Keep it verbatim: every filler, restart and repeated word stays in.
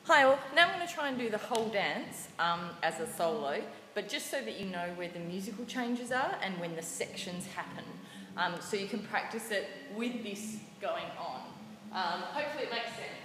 Hi all, now I'm going to try and do the whole dance um, as a solo, but just so that you know where the musical changes are and when the sections happen. Um, so you can practice it with this going on. Um, hopefully it makes sense.